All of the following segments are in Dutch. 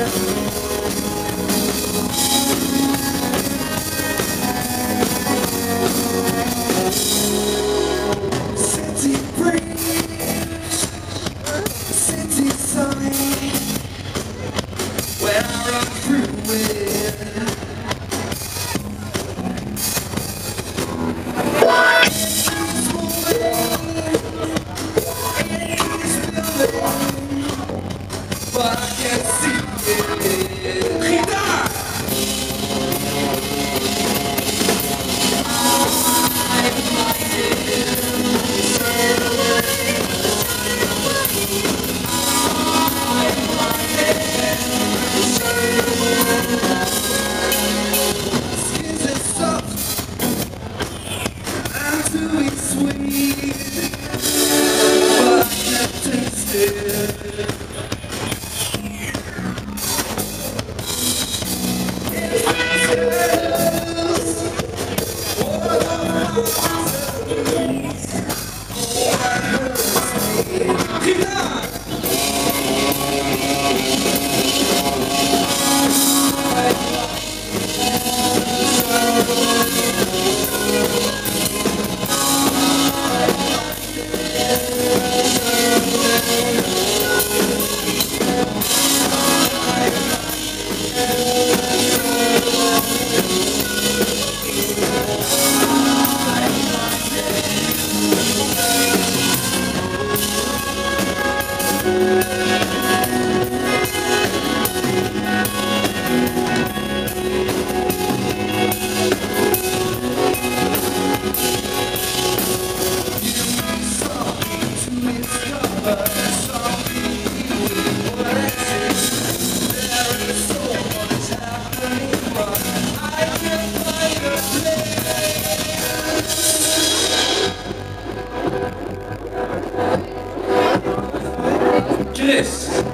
Chris.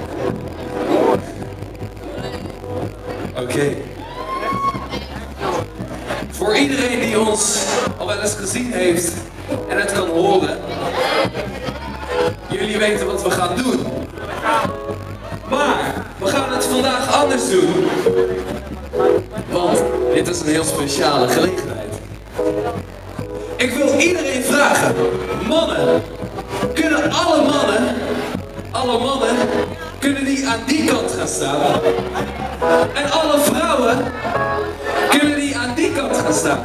Oké. Voor iedereen die ons al wel eens gezien heeft en het kan horen. Jullie weten wat we gaan doen. Maar we gaan het vandaag anders doen. Want dit is een heel speciale gelegenheid. Ik wil iedereen vragen. Mannen. Kunnen alle mannen, kunnen die aan die kant gaan staan? En alle vrouwen, kunnen die aan die kant gaan staan?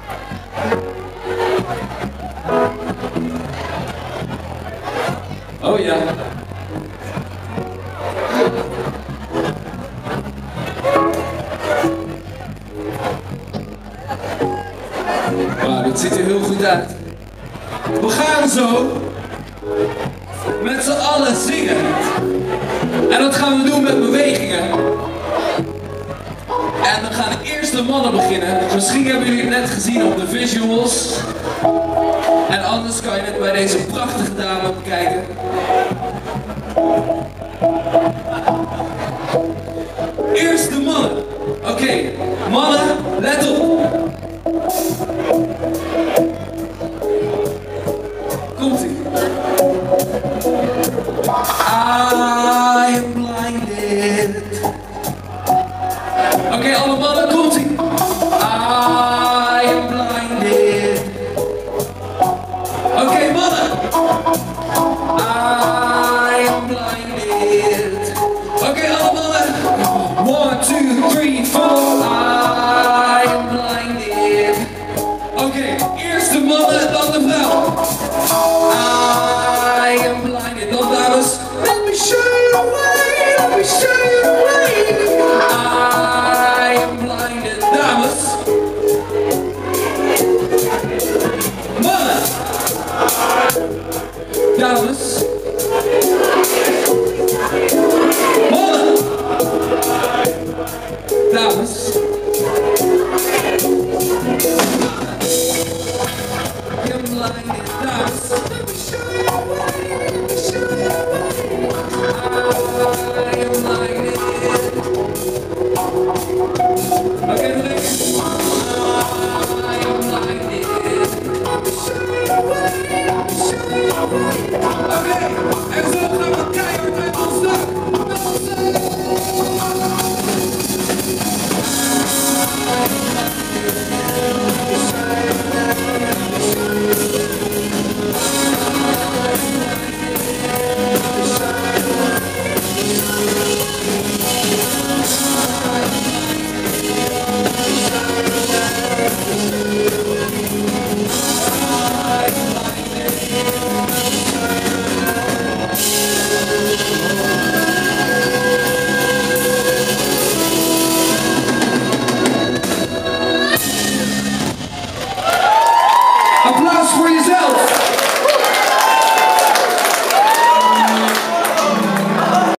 Oh ja. Wauw, dit ziet er heel goed uit. We gaan zo met z'n allen zingen. En dat gaan we doen met bewegingen. En dan gaan eerst de mannen beginnen. Misschien hebben jullie het net gezien op de visuals. En anders kan je het bij deze prachtige dame bekijken. Eerst de mannen. Oké, mannen, let op. Komt-ie. I am blinded. Oké, alle mannen, komt-ie. I am blinded. Oké, mannen. I am blinded. Oké, alle mannen. 1, 2, 3, 4. I am blinded. Oké, eerst de mannen, dan de vrouw. I am blinded. Dan dames. Let me show you the way. Let me show you the way. I am blinded. Dames. Mannen. Dames.